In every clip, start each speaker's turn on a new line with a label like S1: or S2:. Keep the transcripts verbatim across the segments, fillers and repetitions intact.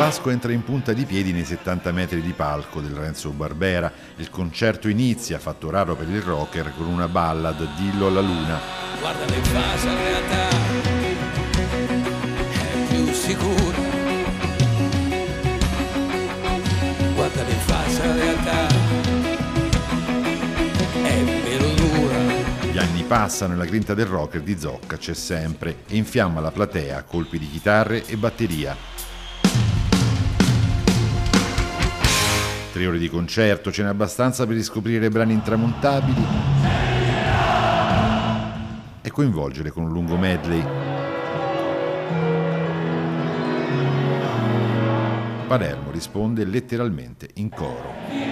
S1: Blasco entra in punta di piedi nei settanta metri di palco del Renzo Barbera. Il concerto inizia, fatto raro per il rocker, con una ballad, Dillo alla luna.
S2: Guarda in faccia la realtà, è più sicura. Guarda in faccia la realtà, è meno dura.
S1: Gli anni passano e la grinta del rocker di Zocca c'è sempre e infiamma la platea a colpi di chitarre e batteria. Tre ore di concerto, ce n'è abbastanza per riscoprire brani intramontabili e coinvolgere con un lungo medley. Palermo risponde letteralmente in coro.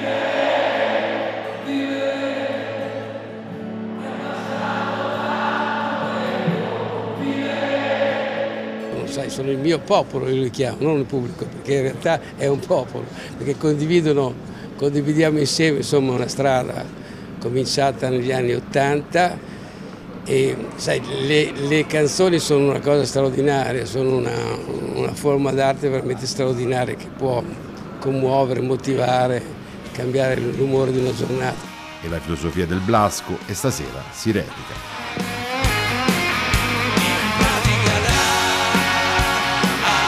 S3: Sai, sono il mio popolo, io li chiamo, non il pubblico, perché in realtà è un popolo, perché condividono, condividiamo insieme insomma, una strada cominciata negli anni Ottanta e sai, le, le canzoni sono una cosa straordinaria, sono una, una forma d'arte veramente straordinaria che può commuovere, motivare, cambiare l'umore di una giornata.
S1: E la filosofia del Blasco e stasera si replica.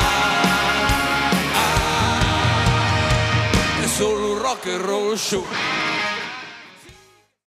S2: Solo un rock and roll show.